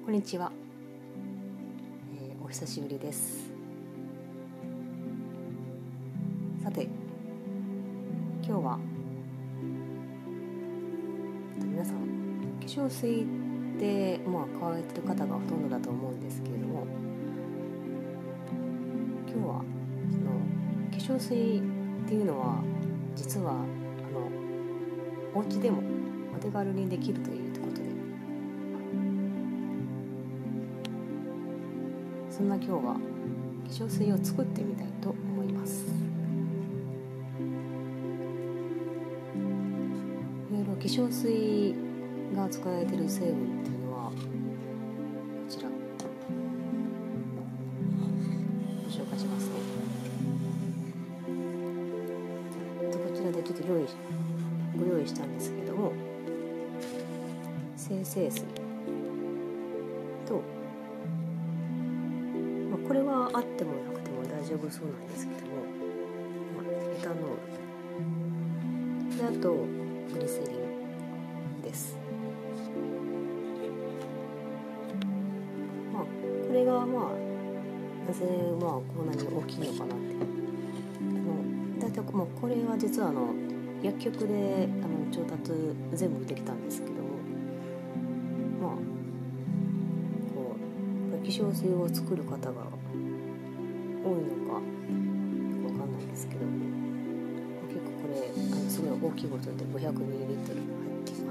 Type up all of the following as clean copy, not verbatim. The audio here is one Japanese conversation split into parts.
こんにちは、お久しぶりです。さて、今日は皆さん化粧水って買われてる方がほとんどだと思うんですけれども、今日はその化粧水っていうのは実はお家でもお手軽にできるということで、そんな今日は化粧水を作ってみたいと思います。いろいろ化粧水が使われている成分っていうのはこちらご紹介しますね。こちらでちょっとご用意したんですけども、精製水と、これはあってもなくても大丈夫そうなんですけども、エタノールで、あとグリセリンです。これがなぜこんなに大きいのかなって、だいたいこれは実は薬局で調達全部できたんですけども、化粧水を作る方が多いのかわかんないですけど、結構これすごい大きいボトルで 500ml 入っています。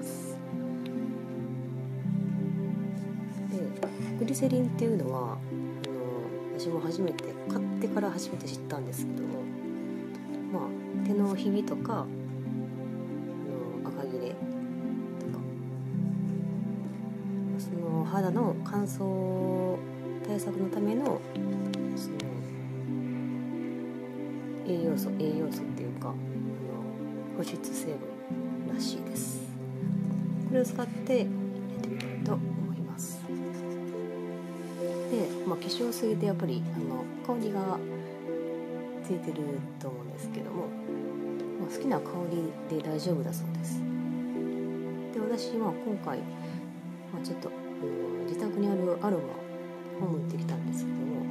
で、グリセリンっていうのは私も買ってから初めて知ったんですけども、手のひびとか赤切れとか、その肌の乾燥対策のためのその栄養素っていうか保湿成分らしいです。これを使ってやってみたいと思います。で、化粧水でやっぱり香りがついてると思うんですけども、好きな香りで大丈夫だそうです。で、私今回ちょっと自宅にあるアロマを持ってきたんですけども、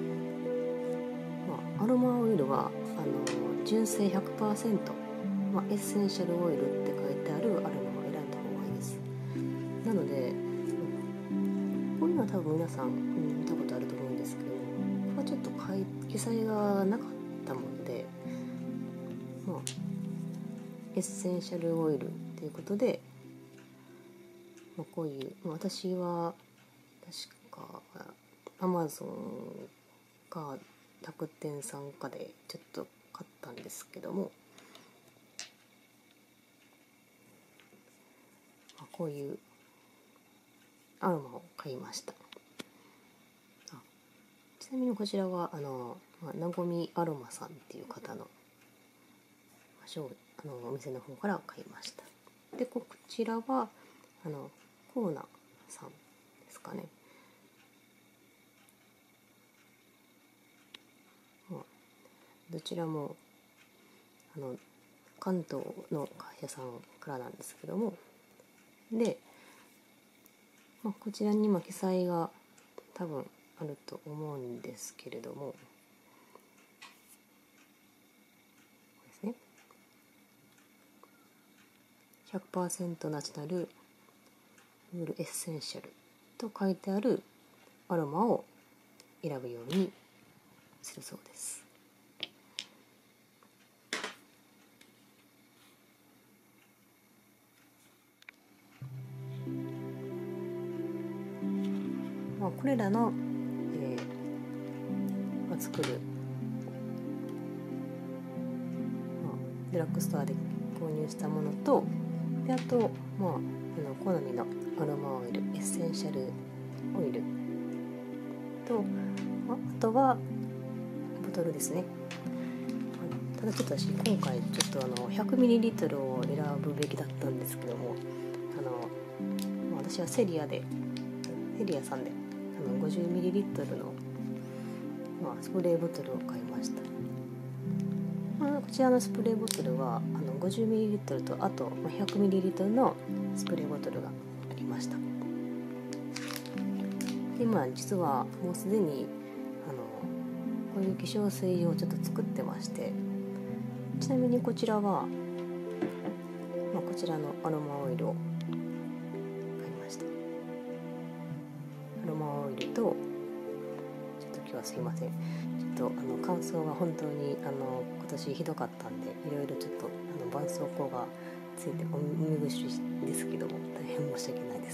アロマオイルは純正 100%、エッセンシャルオイルって書いてあるアロマを選んだ方がいいです。なのでこういうのは多分皆さん見たことあると思うんですけど、これはちょっと記載がなかったもので、エッセンシャルオイルということで、こういう私は確か Amazon か楽天さんかでちょっと買ったんですけども、こういうアロマを買いました。ちなみにこちらはなごみアロマさんっていう方のお店の方から買いました。で、こちらはコーナさんですかね。どちらも関東の会社さんからなんですけども、で、こちらに記載が多分あると思うんですけれども、ですね、100% ナチュラルウールエッセンシャルと書いてあるアロマを選ぶようにするそうです。これらの、作る、デラッグストアで購入したものと、であと、好みのアロマオイル、エッセンシャルオイルと、あとはボトルですね。ただちょっと私今回ちょっと100ml を選ぶべきだったんですけども、私はセリアさんで50ml の、スプレーボトルを買いました。こちらのスプレーボトルは50ml とあと 100ml のスプレーボトルがありました。 で実はもうすでにこういう化粧水をちょっと作ってまして、ちなみにこちらは、こちらのアロマオイルを買いました。アロマオイルと、ちょっと今日はすいません、ちょっと乾燥が本当に今年ひどかったんで、いろいろちょっと絆創膏がついてお見苦しいですけども、大変申し訳ないです。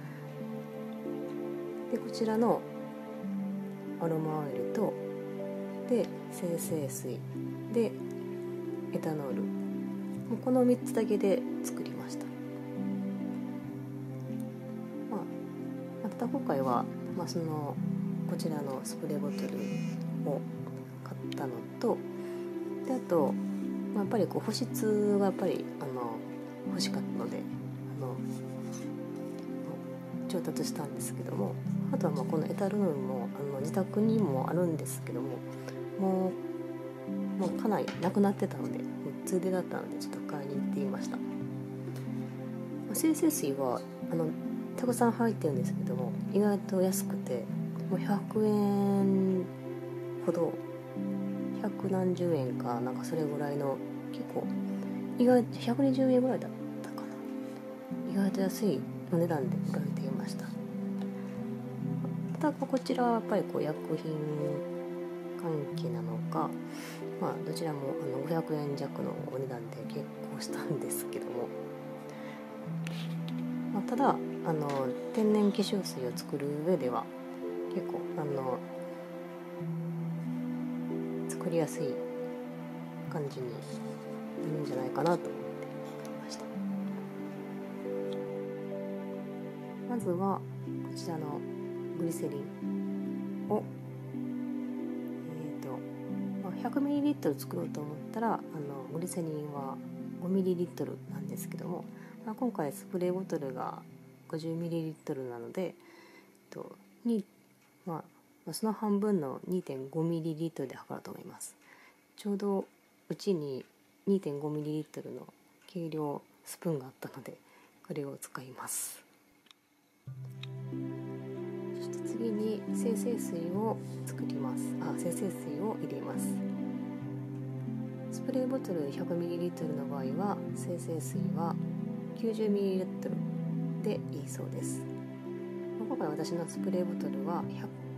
でこちらのアロマオイルとで精製水でエタノール、この3つだけで作りました。ただ今回は、こちらのスプレーボトルを買ったのと、であと、やっぱり保湿がやっぱり欲しかったので調達したんですけども、あとはこのエタノールも自宅にもあるんですけども、もうかなりなくなってたので、もう通でだったのでちょっと買いに行っていました。精製水はたくさん入ってるんですけども、意外と安くて、もう100円ほど、100何十円かなんかそれぐらいの、結構意外と120円ぐらいだったかな、意外と安いお値段で売られていました。ただこちらはやっぱり薬品関係なのか、どちらも500円弱のお値段で結構したんですけども、ただ天然化粧水を作る上では結構作りやすい感じになるんじゃないかなと思って買いました。まずはこちらのグリセリンを100ml 作ろうと思ったらグリセリンは 5ml なんですけども、今回スプレーボトルが 50ml なので、その半分の 2.5ml で測ろうと思います。ちょうどうちに 2.5ml の計量スプーンがあったので、これを使います。そして次に精製水を作ります。精製水を入れます。スプレーボトル 100ml の場合は精製水は 90ml でいいそうです。今回私のスプレーボトルは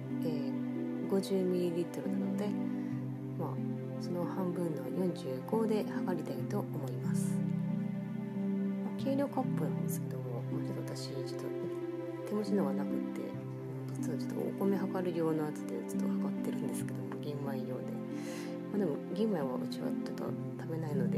50ml なので、その半分の45で測りたいと思います。計量カップなんですけども、私手持ちのがなくて、実はちょっとお米測る用のやつでちょっと測ってるんですけども、玄米用で、でも玄米はうちはちょっと食べないので、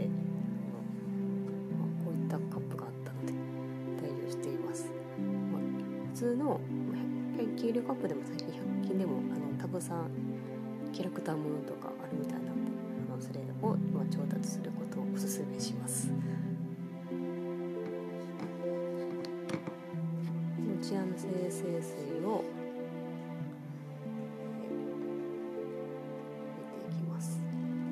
こういったカップがあったので代用しています。普通の計量カップでも最近100均でもたくさんキャラクターものとかあるみたいなので、それを調達することをおすすめします。こちらの精製水を入れていきます。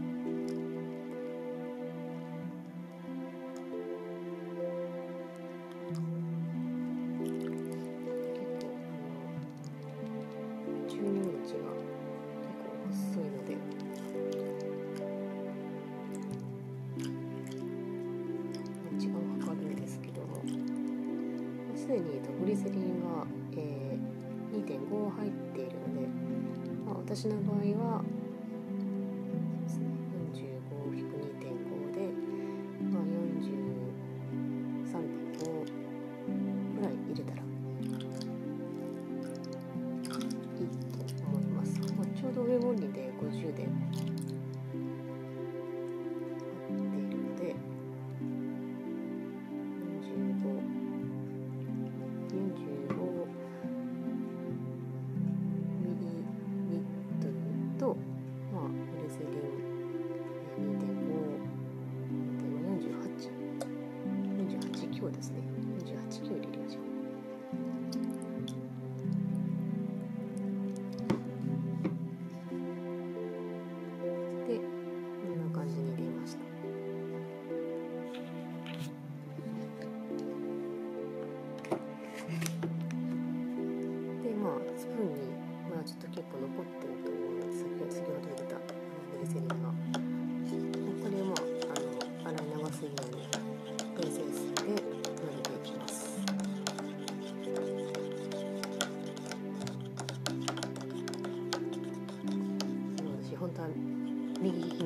注入口が結構細いので、時間かかるんですけども、すでにグリセリンが、2.5 入っているので、私の場合は45引く 2.5 で、43.5 ぐらい入れたらいいと思います。ちょうど上原理で50で入っているので、45ミリリットルと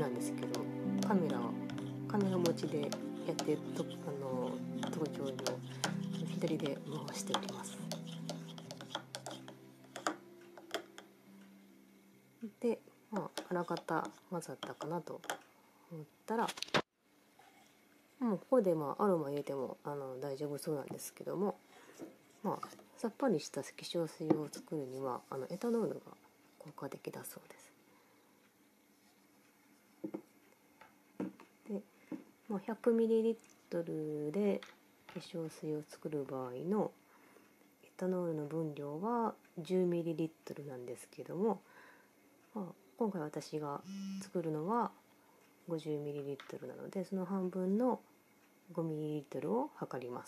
なんですけど、カメラ持ちでやって登場を左で回しております。で、あらかた混ざったかなと思ったら、もうここでアロマ入れても大丈夫そうなんですけども、さっぱりした化粧水を作るにはエタノールが効果的だそうです。で、100ml で化粧水を作る場合のエタノールの分量は 10ml なんですけども、今回私が作るのは 50ml なので、その半分の 5ml を測ります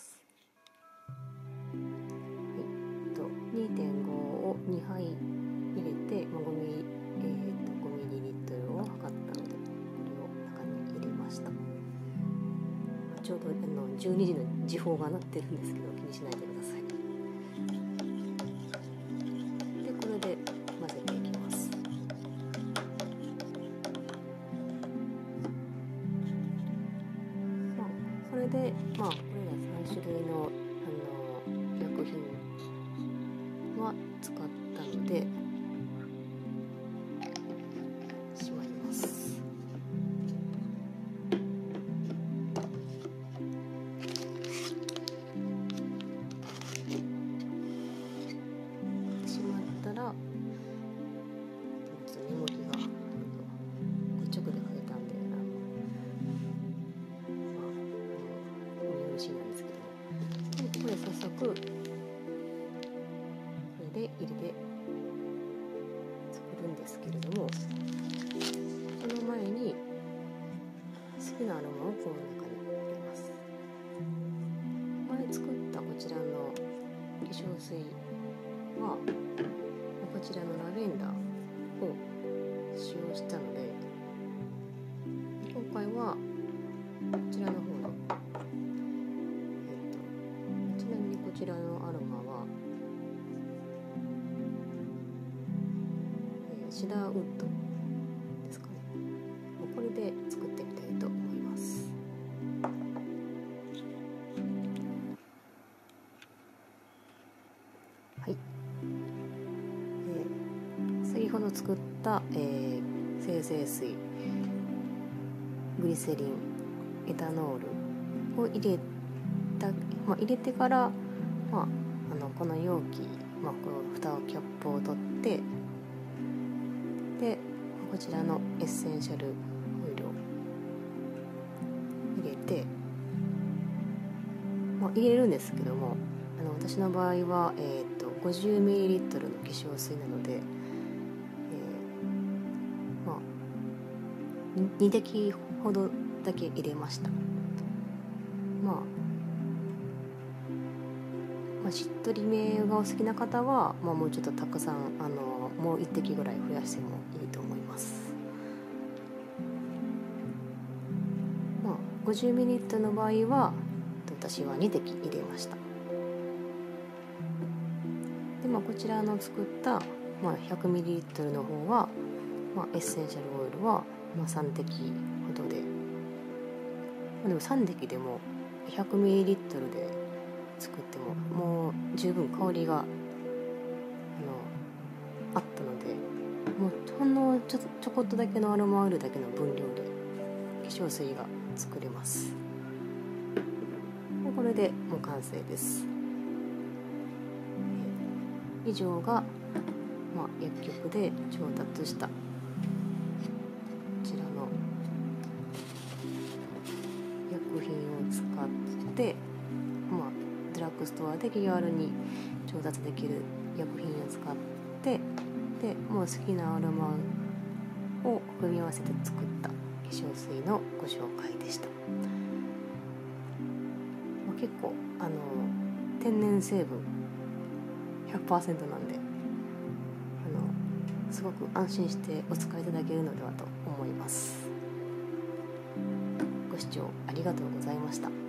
。2.5 を2杯入れて、5ml を測ったので、これを中に入れました。ちょうど12時の時報が鳴ってるんですけど、気にしないでください。で、これで混ぜていきます。それでこれら3種類の薬品は使ったのでしまいます。しまったら、メモリがこっちでかけたんで見苦しいなんですけども、これ早速これで入れて作るんですけれども、その前に好きなアロマをこの中に入れます。前作ったこちらの化粧水はこちらのラベンダーを使用したので、今回はこちらの方の、ちなみにこちらのアロマは、シダーウッドですかね。これで作ってみたいと思います。はい。先ほど作った、精製水、グリセリン、エタノールを入れてから、この容器、この蓋をキャップを取って、でこちらのエッセンシャルオイルを入れて、入れるんですけども、私の場合は、50ml の化粧水なので、2滴ほどだけ入れました。しっとりめがお好きな方は、もうちょっとたくさんもう1滴ぐらい増やしてもいいと思います。50ml の場合は私は2滴入れました。で、こちらの作った、100ml の方は、エッセンシャルオイルは、3滴ほどで、でも3滴でも 100ml で作ってももう十分香りがあったので、もうほんのちょこっとだけのアロマオイルだけの分量で化粧水が作れます。これでもう完成です。以上が、薬局で調達したこちらの薬品を使って、ドラッグストアで気軽に調達できる薬品を使って、でもう好きなアロマを組み合わせて作った化粧水のご紹介でした。結構天然成分 100% なんで、すごく安心してお使いいただけるのではと思います。ご視聴ありがとうございました。